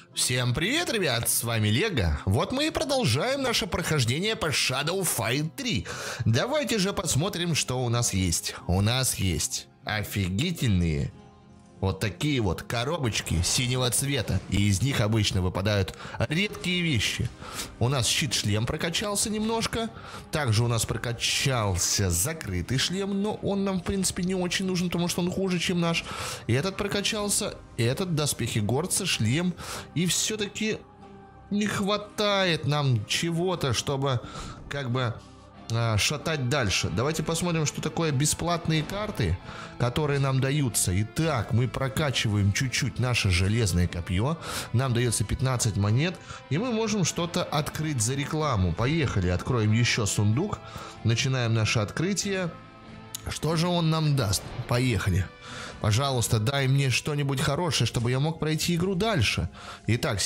Всем привет, ребят, с вами Лего. Вот мы и продолжаем наше прохождение по Shadow Fight 3. Давайте же посмотрим, что у нас есть. У нас есть офигительные вот такие вот коробочки синего цвета. И из них обычно выпадают редкие вещи. У нас щит-шлем прокачался немножко. Также у нас прокачался закрытый шлем. Но он нам, в принципе, не очень нужен, потому что он хуже, чем наш. И этот прокачался. И этот доспехи горца, шлем. И все-таки не хватает нам чего-то, чтобы как бы шатать дальше. Давайте посмотрим, что такое бесплатные карты, которые нам даются. Итак, мы прокачиваем чуть-чуть наше железное копье. Нам дается 15 монет. И мы можем что-то открыть за рекламу. Поехали, откроем еще сундук. Начинаем наше открытие. Что же он нам даст? Поехали. Пожалуйста, дай мне что-нибудь хорошее, чтобы я мог пройти игру дальше. Итак,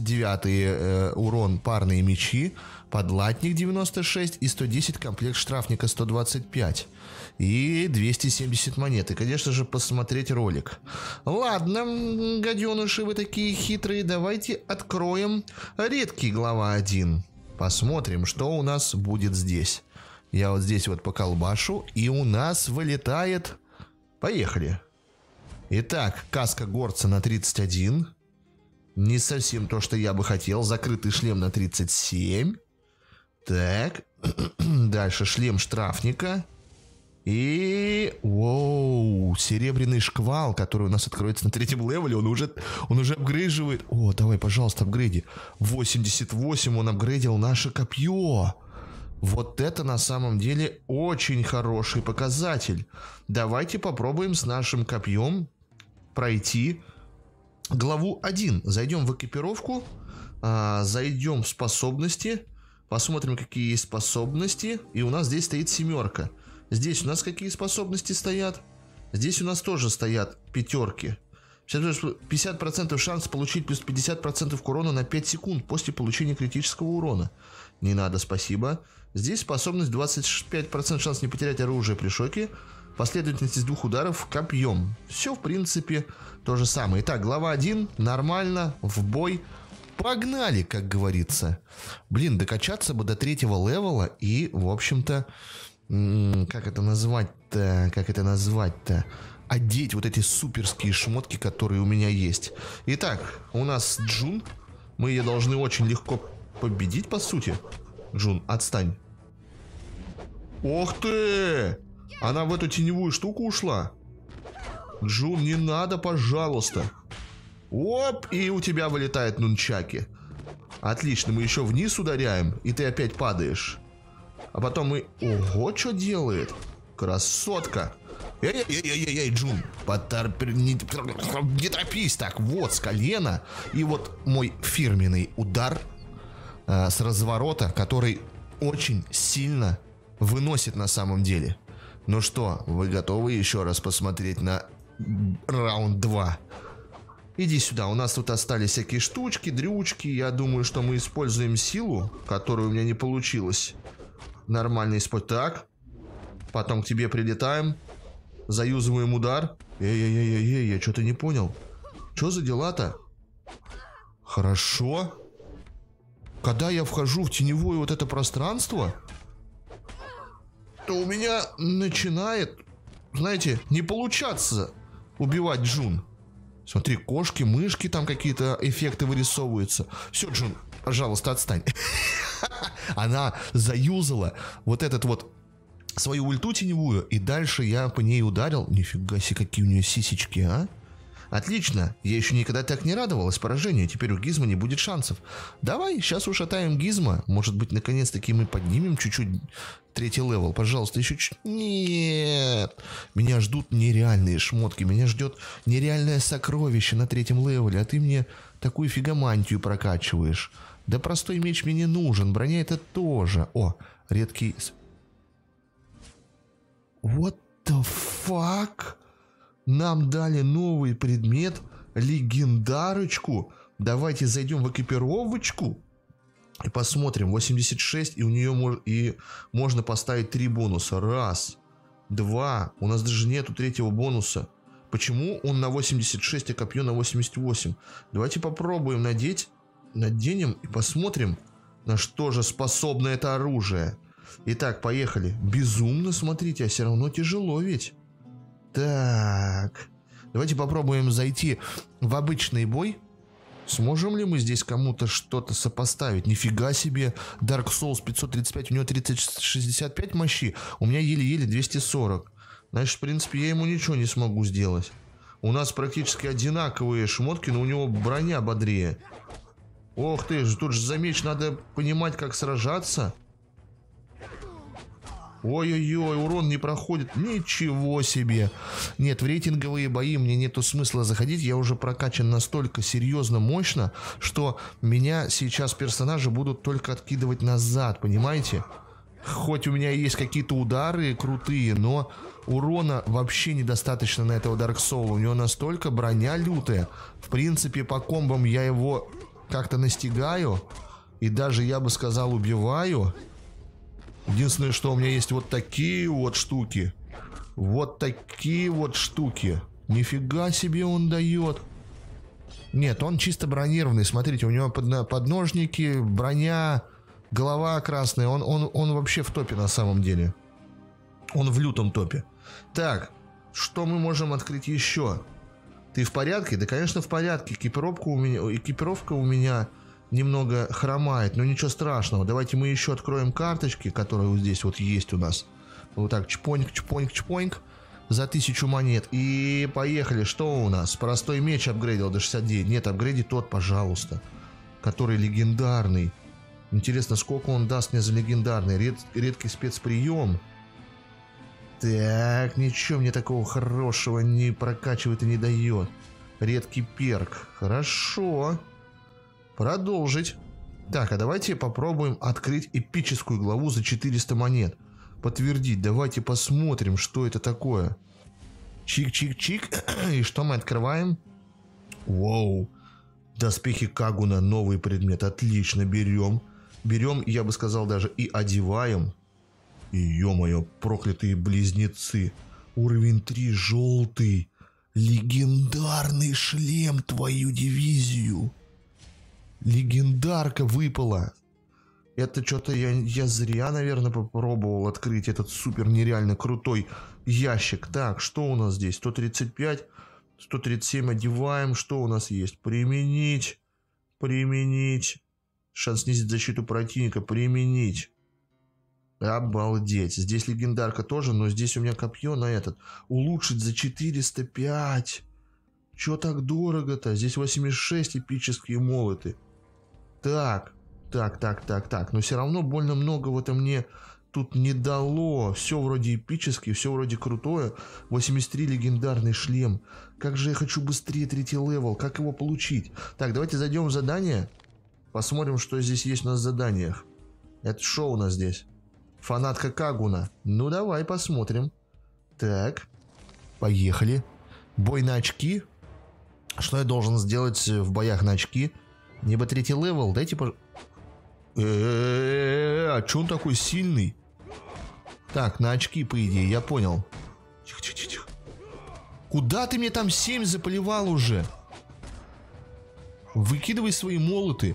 79 урон, парные мечи, подлатник 96 и 110 комплект штрафника 125. И 270 монет. И, конечно же, посмотреть ролик. Ладно, гаденыши, вы такие хитрые. Давайте откроем редкий глава 1. Посмотрим, что у нас будет здесь. Я вот здесь вот поколбашу, и у нас вылетает... Поехали. Итак, каска горца на 31. Не совсем то, что я бы хотел. Закрытый шлем на 37. Так. Дальше шлем штрафника. И... Воу, серебряный шквал, который у нас откроется на 3-м левеле. Он уже апгрейживает. О, давай, пожалуйста, апгрейди. 88 он апгрейдил наше копье. Вот это на самом деле очень хороший показатель. Давайте попробуем с нашим копьем пройти главу 1. Зайдем в экипировку, зайдем в способности, посмотрим, какие есть способности. И у нас здесь стоит 7. Здесь у нас какие способности стоят? Здесь у нас тоже стоят 5. 50% шанс получить плюс 50% к урону на 5 секунд после получения критического урона. Не надо, спасибо. Здесь способность 25% шанс не потерять оружие при шоке. Последовательность из 2 ударов копьем. Все, в принципе, то же самое. Итак, глава 1. Нормально. В бой. Погнали, как говорится. Блин, докачаться бы до 3-го левела. И, в общем-то, как это назвать-то? Одеть вот эти суперские шмотки, которые у меня есть. Итак, у нас Джун. Мы ее должны очень легко победить, по сути. Джун, отстань. Ох ты! Она в эту теневую штуку ушла. Джун, не надо, пожалуйста. Оп, и у тебя вылетает нунчаки. Отлично, мы еще вниз ударяем, и ты опять падаешь. А потом мы... Ого, что делает? Красотка. Эй, Джун, не торопись так. Вот, с колена. И вот мой фирменный удар с разворота, который очень сильно выносит на самом деле. Ну что, вы готовы еще раз посмотреть на раунд 2? Иди сюда, у нас тут остались всякие штучки, дрючки. Я думаю, что мы используем силу, которую у меня не получилось нормально использовать. Так, потом к тебе прилетаем. Заюзываем удар. Эй, я что-то не понял. Что за дела-то? Хорошо. Когда я вхожу в теневое вот это пространство, то у меня начинает, знаете, не получаться убивать Джун. Смотри, кошки, мышки, там какие-то эффекты вырисовываются. Все, Джун, пожалуйста, отстань. Она заюзала вот этот вот свою ульту теневую, и дальше я по ней ударил. Нифига себе, какие у нее сисечки, а? Отлично, я еще никогда так не радовалась поражению. Теперь у Гизма не будет шансов. Давай, сейчас ушатаем Гизма. Может быть, наконец-таки мы поднимем чуть-чуть 3-й левел. Пожалуйста, еще чуть... Нет. Меня ждут нереальные шмотки. Меня ждет нереальное сокровище на 3-м левеле. А ты мне такую фигомантию прокачиваешь. Да простой меч мне не нужен. Броня это тоже. О, редкий... What the fuck? Нам дали новый предмет, легендарочку. Давайте зайдем в экипировочку и посмотрим. 86, и у нее можно поставить 3 бонуса. Раз, два. У нас даже нету 3-го бонуса. Почему он на 86, а копье на 88? Давайте попробуем надеть. Наденем и посмотрим, на что же способно это оружие. Итак, поехали. Безумно, смотрите, а все равно тяжело ведь. Так. Давайте попробуем зайти в обычный бой. Сможем ли мы здесь кому-то что-то сопоставить? Нифига себе. Dark Souls 535, у него 365 мощи. У меня еле-еле 240. Значит, в принципе, я ему ничего не смогу сделать. У нас практически одинаковые шмотки, но у него броня бодрее. Ох ты, тут же за меч надо понимать, как сражаться. Ой-ой-ой, урон не проходит. Ничего себе. Нет, в рейтинговые бои мне нету смысла заходить. Я уже прокачан настолько серьезно, мощно, что меня сейчас персонажи будут только откидывать назад, понимаете? Хоть у меня есть какие-то удары крутые, но урона вообще недостаточно на этого Dark Soul. У него настолько броня лютая. В принципе, по комбам я его как-то настигаю. И даже, я бы сказал, убиваю. Единственное, что у меня есть вот такие вот штуки. Вот такие вот штуки. Нифига себе он дает. Нет, он чисто бронированный. Смотрите, у него подножники, броня, голова красная. Он вообще в топе на самом деле. Он в лютом топе. Так, что мы можем открыть еще? Ты в порядке? Да, конечно, в порядке. Экипировка у меня немного хромает, но ничего страшного. Давайте мы еще откроем карточки, которые вот здесь вот есть у нас. Вот так, чпоньк, чпоньк, чпоньк. За 1000 монет. И поехали. Что у нас? Простой меч апгрейдил до 69. Нет, апгрейди тот, пожалуйста. Который легендарный. Интересно, сколько он даст мне за легендарный. Редкий спецприем. Так, ничего мне такого хорошего не прокачивает и не дает. Редкий перк. Хорошо. Продолжить. Так, а давайте попробуем открыть эпическую главу за 400 монет. Подтвердить. Давайте посмотрим, что это такое. Чик-чик-чик. И что мы открываем? Вау. Доспехи Кагуна. Новый предмет. Отлично, берем. Берем, я бы сказал, даже и одеваем. И, ё-моё, проклятые близнецы. Уровень 3, желтый. Легендарный шлем, твою дивизию. Легендарка выпала. Это что-то я зря, наверное, попробовал открыть этот супер нереально крутой ящик. Так, что у нас здесь? 135, 137 одеваем. Что у нас есть? Применить. Применить. Шанс снизить защиту противника. Применить. Обалдеть. Здесь легендарка тоже, но здесь у меня копье на этот. Улучшить за 405. Чё так дорого-то? Здесь 86 эпические молоты. Так. Но все равно больно много это мне тут не дало. Все вроде эпическое, все вроде крутое. 83 легендарный шлем. Как же я хочу быстрее 3-й левел. Как его получить? Так, давайте зайдем в задание. Посмотрим, что здесь есть у нас в заданиях. Это что у нас здесь? Фанатка Кагуна. Ну, давай посмотрим. Так. Поехали. Бой на очки. Что я должен сделать в боях на очки? Небо 3-й левел. Дайте, а че он такой сильный? Так, на очки, по идее, я понял. Тихо. Куда ты мне там 7 заполивал уже? Выкидывай свои молоты.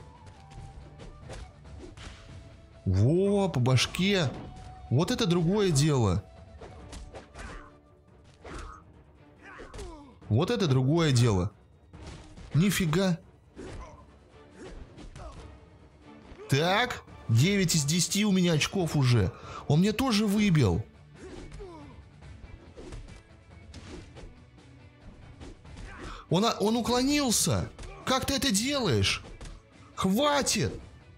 Во, по башке. Вот это другое дело. Вот это другое дело. Нифига. Так, 9 из 10 у меня очков уже. Он мне тоже выбил. Он уклонился. Как ты это делаешь? Хватит.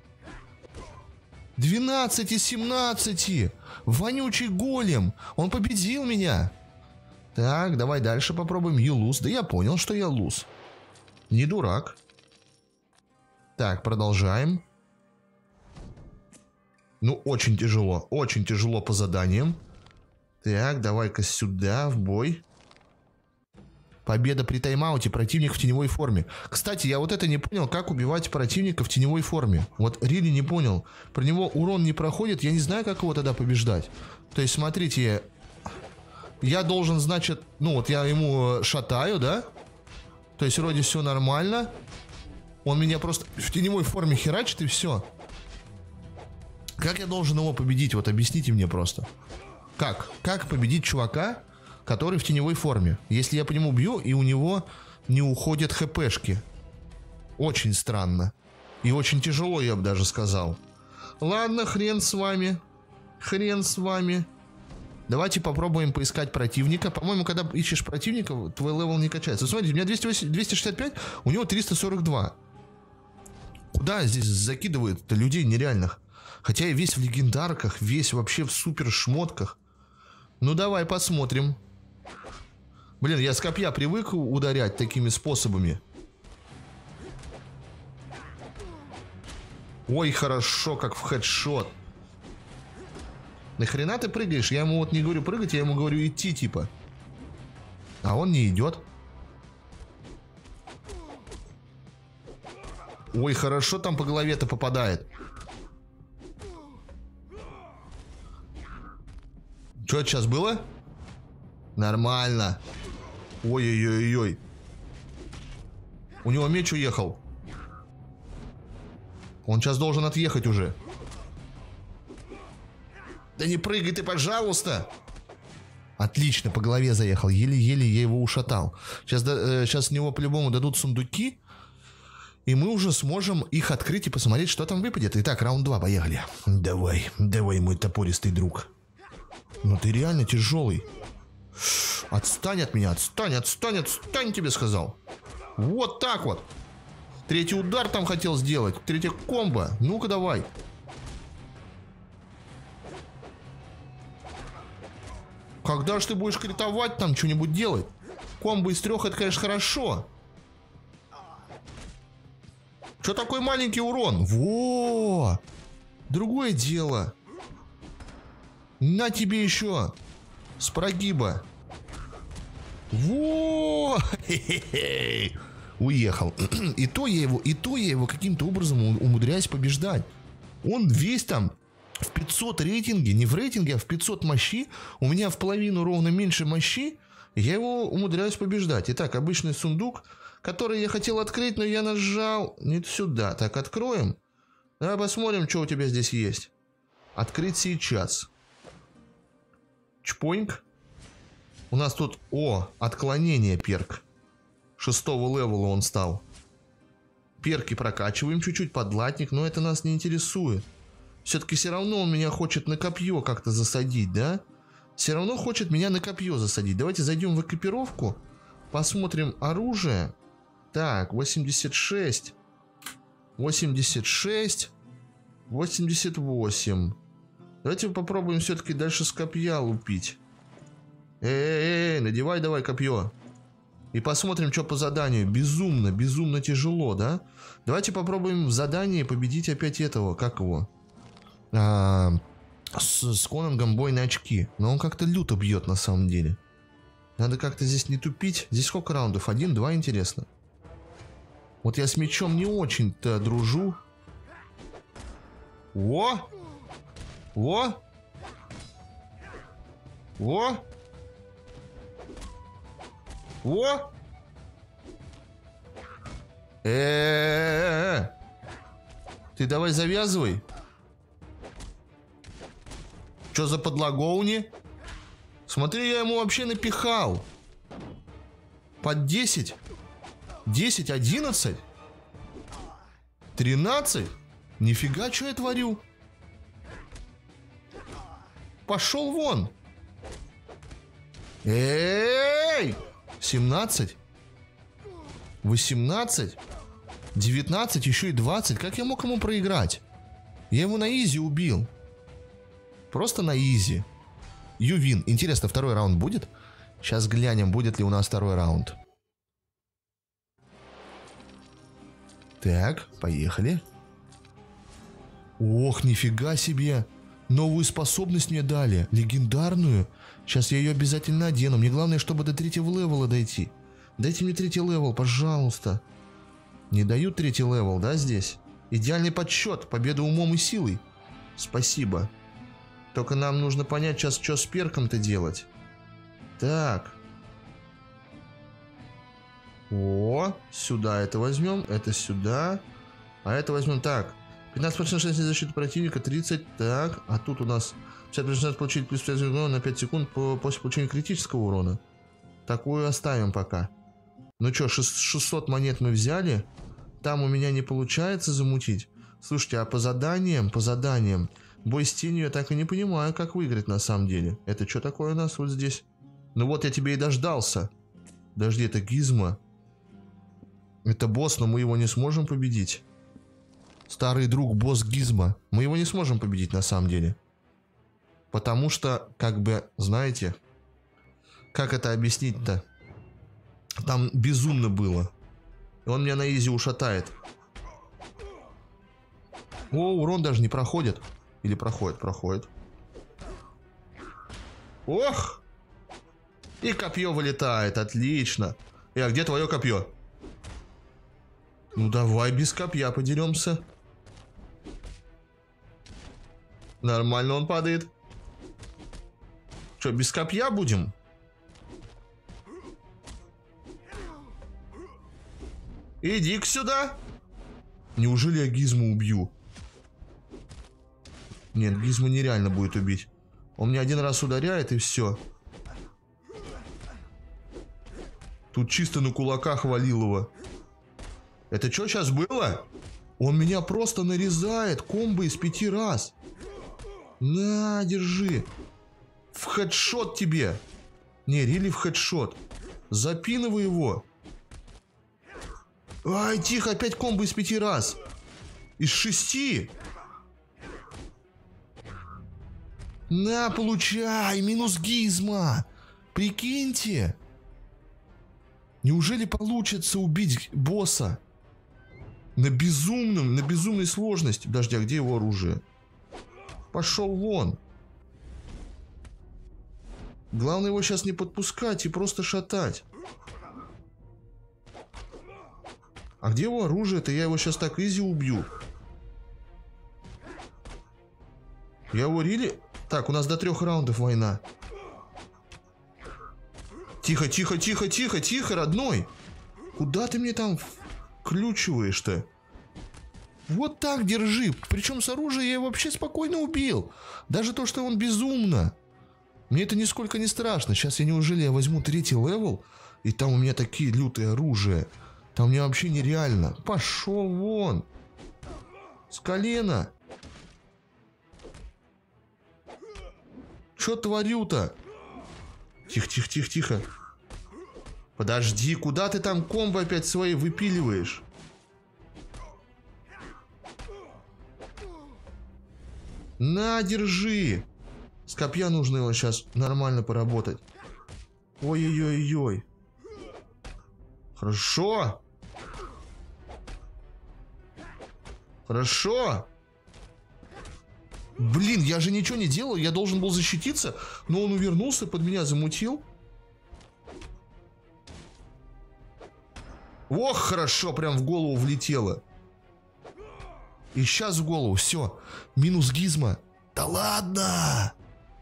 12 из 17. Вонючий голем. Он победил меня. Так, давай дальше попробуем. You lose. Да я понял, что я луз. Не дурак. Так, продолжаем. Ну, очень тяжело по заданиям. Так, давай-ка сюда, в бой. Победа при тайм-ауте, противник в теневой форме. Кстати, я вот это не понял, как убивать противника в теневой форме. Вот Рили не понял. Про него урон не проходит, я не знаю, как его тогда побеждать. То есть, смотрите, Я должен, значит, ну вот я ему шатаю, да? То есть вроде все нормально. Он меня просто в теневой форме херачит и все. Как я должен его победить? Вот объясните мне просто. Как? Как победить чувака, который в теневой форме? Если я по нему бью, и у него не уходят хпшки. Очень странно. И очень тяжело, я бы даже сказал. Ладно, хрен с вами. Хрен с вами. Давайте попробуем поискать противника. По-моему, когда ищешь противника, твой левел не качается. Смотрите, у меня 265, у него 342. Куда здесь закидывают людей нереальных? Хотя я весь в легендарках, весь вообще в супер шмотках. Ну давай посмотрим. Блин, я с копья привык ударять такими способами. Ой, хорошо, как в хедшот. Нахрена ты прыгаешь? Я ему вот не говорю прыгать, я ему говорю идти, типа. А он не идет. Ой, хорошо там по голове-то попадает. Что это сейчас было? Нормально. Ой-ой-ой-ой. У него меч уехал. Он сейчас должен отъехать уже. Да не прыгай ты, пожалуйста. Отлично, по голове заехал. Еле-еле я его ушатал. Сейчас с него по-любому дадут сундуки. И мы уже сможем их открыть и посмотреть, что там выпадет. Итак, раунд 2, поехали. Давай, давай, мой топористый друг. Ну ты реально тяжелый. Отстань от меня, отстань, отстань, отстань, тебе сказал. Вот так вот. Третий удар там хотел сделать. Третья комбо. Ну-ка давай. Когда ж ты будешь критовать там, что-нибудь делать? Комбо из 3 это, конечно, хорошо. Что такой маленький урон? Во! Другое дело. На тебе еще. С прогиба. Во! Хе-хе-хе. Уехал. И то я его каким-то образом умудряюсь побеждать. Он весь там в 500 рейтинге, не в рейтинге, а в 500 мощи. У меня в половину ровно меньше мощи. Я его умудряюсь побеждать. Итак, обычный сундук, который я хотел открыть, но я нажал не сюда. Так, откроем. Давай посмотрим, что у тебя здесь есть. Открыть сейчас. Чпоньк. У нас тут, отклонение перк. 6-го левела он стал. Перки прокачиваем чуть-чуть, подлатник, но это нас не интересует. Все-таки все равно он меня хочет на копье как-то засадить, да? Все равно хочет меня на копье засадить. Давайте зайдем в экипировку. Посмотрим оружие. Так, 86. 86. 88. Давайте попробуем все-таки дальше с копья лупить. Эй, надевай давай копье. И посмотрим, что по заданию. Безумно, безумно тяжело, да? Давайте попробуем в задании победить опять этого. Как его? С Конингом бой на очки. Но он как-то люто бьет на самом деле. Надо как-то здесь не тупить. Здесь сколько раундов? 1, 2, интересно. Вот я с мечом не очень-то дружу. Во! Во! Во! Во! Ты давай завязывай. Что за подлаговни? Смотри, я ему вообще напихал. Под 10. 10, 11. 13. Нифига, что я творю. Пошел вон. Эй! 17. 18. 19, еще и 20. Как я мог ему проиграть? Я его на изи убил. Просто на изи. Ювин. Интересно, второй раунд будет? Сейчас глянем, будет ли у нас второй раунд. Так, поехали. Ох, нифига себе. Новую способность мне дали. Легендарную. Сейчас я ее обязательно одену. Мне главное, чтобы до 3-го левела дойти. Дайте мне 3-й левел, пожалуйста. Не дают 3-й левел, да, здесь? Идеальный подсчет. Победа умом и силой. Спасибо. Только нам нужно понять сейчас, что с перком-то делать. Так. О, сюда это возьмем, это сюда. А это возьмем так. 15% шанс защиты противника, 30. Так, а тут у нас 50% шанс получить плюс 5 урона на 5 секунд после получения критического урона. Такую оставим пока. Ну что, 600 монет мы взяли. Там у меня не получается замутить. Слушайте, а по заданиям, бой с тенью я так и не понимаю, как выиграть на самом деле. Это что такое у нас вот здесь? Ну вот я тебе и дождался. Подожди, это Гизма. Это босс, но мы его не сможем победить. Старый друг, босс Гизма. Мы его не сможем победить на самом деле. Потому что, как бы, знаете, как это объяснить-то? Там безумно было. И он меня на изи ушатает. О, урон даже не проходит. Или проходит, проходит. Ох! И копье вылетает, отлично. А где твое копье? Ну давай без копья подеремся. Нормально он падает. Что, без копья будем? Иди-ка сюда. Неужели я Гизму убью? Нет, Гизму нереально будет убить. Он меня один раз ударяет и все. Тут чисто на кулаках валил его. Это что сейчас было? Он меня просто нарезает комбо из 5 раз. На, держи. В хедшот тебе. Не, рили в хедшот. Запинывай его. Ай, тихо, опять комбо из 5 раз. Из 6. На, получай, минус Гизма. Прикиньте. Неужели получится убить босса? На безумной сложности. Подожди, а где его оружие? Пошел вон. Главное его сейчас не подпускать и просто шатать. А где его оружие-то? Я его сейчас так изи убью. Я его рили... Так, у нас до 3 раундов война. Тихо, тихо, тихо, тихо, тихо, родной. Куда ты мне там включиваешь-то? Вот так держи. Причем с оружием я его вообще спокойно убил. Даже то, что он безумно. Мне это нисколько не страшно. Сейчас неужели я возьму 3-й левел, и там у меня такие лютые оружия. Там мне вообще нереально. Пошел вон. С колена. Че творю-то? Тихо, тихо, тихо, тихо. Подожди, куда ты там комбо опять свои выпиливаешь? На, держи. С копья нужно его сейчас нормально поработать. Ой-ой-ой-ой. Хорошо. Хорошо. Блин, я же ничего не делал. Я должен был защититься. Но он увернулся, под меня замутил. Ох, хорошо, прям в голову влетело. И сейчас в голову, все. Минус Гизма. Да ладно.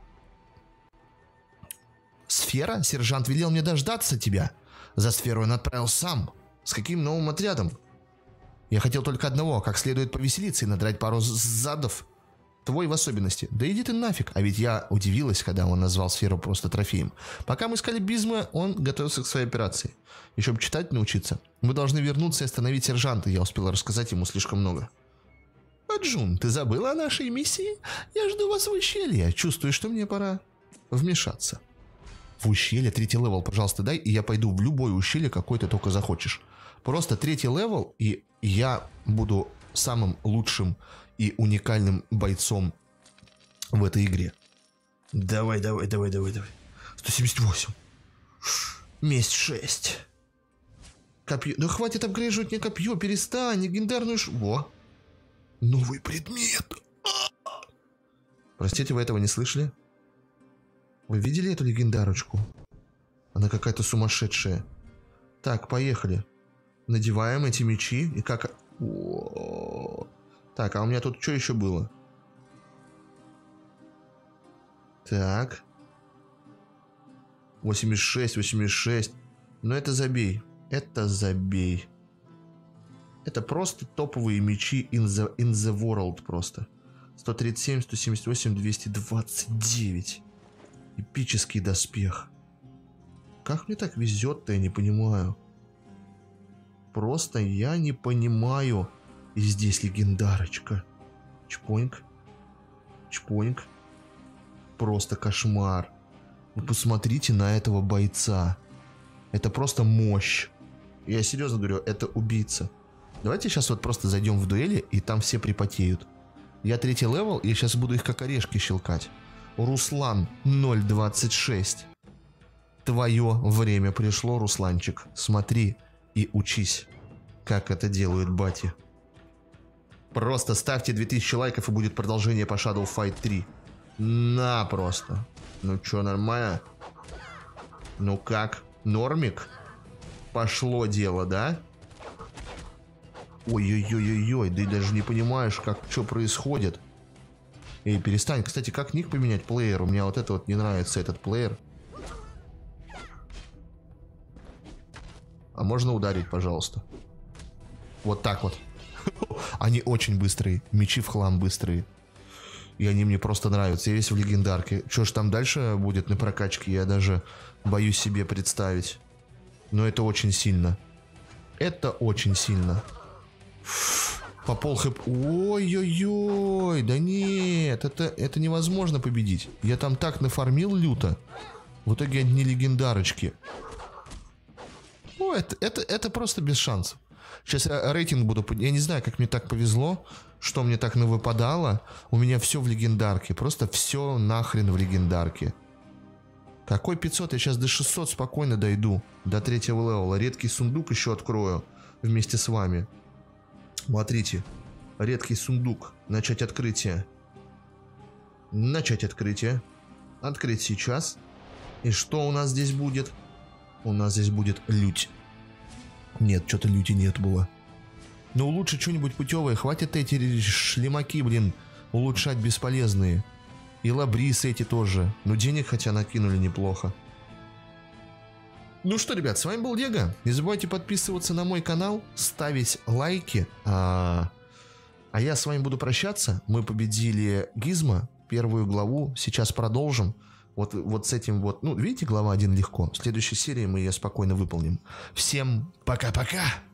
Сфера? Сержант велел мне дождаться тебя. За сферу он отправил сам. С каким новым отрядом? Я хотел только одного, как следует повеселиться и надрать пару задов. Твой в особенности. Да иди ты нафиг. А ведь я удивилась, когда он назвал сферу просто трофеем. Пока мы искали Гизма, он готовился к своей операции. Еще бы читать научиться. Мы должны вернуться и остановить сержанта. Я успела рассказать ему слишком много. Аджун, ты забыла о нашей миссии? Я жду вас в ущелье. Чувствую, что мне пора вмешаться. В ущелье 3-й левел, пожалуйста, дай, и я пойду в любое ущелье, какое ты только захочешь. Просто 3-й левел, и я буду самым лучшим и уникальным бойцом в этой игре. Давай, давай, давай, давай, давай. 178. Месть 6. Копье. Да хватит апгрейживать мне копье, перестань, легендарную Во. Новый предмет. Простите, вы этого не слышали? Вы видели эту легендарочку? Она какая-то сумасшедшая. Так, поехали. Надеваем эти мечи. И как... О-о-о. Так, а у меня тут что еще было? Так. 86, 86. Но это забей. Это забей. Это просто топовые мечи in the world просто. 137, 178, 229. Эпический доспех. Как мне так везет-то, я не понимаю. Просто я не понимаю. И здесь легендарочка. Чпоньк. Чпоньк. Просто кошмар. Вы посмотрите на этого бойца. Это просто мощь. Я серьезно говорю, это убийца. Давайте сейчас вот просто зайдем в дуэли, и там все припотеют. Я 3-й левел, и сейчас буду их как орешки щелкать. Руслан 0.26. Твое время пришло, Русланчик. Смотри и учись, как это делают бати. Просто ставьте 2000 лайков, и будет продолжение по Shadow Fight 3. На просто. Ну чё, нормально? Ну как? Нормик? Пошло дело, да? Ой-ой-ой-ой-ой, ты даже не понимаешь, как что происходит. Эй, перестань. Кстати, как ник поменять плеер? У меня вот это вот не нравится, этот плеер. А можно ударить, пожалуйста? Вот так вот. Они очень быстрые. Мечи в хлам быстрые. И они мне просто нравятся. Я весь в легендарке. Что ж там дальше будет на прокачке, я даже боюсь себе представить. Но это очень сильно. Это очень сильно. По пол хэп... Ой-ой-ой. Да нет, это невозможно победить. Я там так нафармил люто. В итоге одни легендарочки. О, это просто без шансов. Сейчас я рейтинг буду... Я не знаю, как мне так повезло, что мне так навыпадало. У меня все в легендарке. Просто все нахрен в легендарке. Какой 500? Я сейчас до 600 спокойно дойду. До 3-го левела. Редкий сундук еще открою вместе с вами. Смотрите. Редкий сундук. Начать открытие. Начать открытие. Открыть сейчас. И что у нас здесь будет? У нас здесь будет лють. Нет, что-то люти нет было. Но лучше что-нибудь путевое. Хватит эти шлемаки, блин, улучшать бесполезные. И лабрисы эти тоже. Но денег хотя накинули неплохо. Ну что, ребят, с вами был Лего. Не забывайте подписываться на мой канал, ставить лайки. А я с вами буду прощаться. Мы победили Гизмо, первую главу. Сейчас продолжим. Вот с этим вот. Ну, видите, глава 1 легко. В следующей серии мы ее спокойно выполним. Всем пока-пока!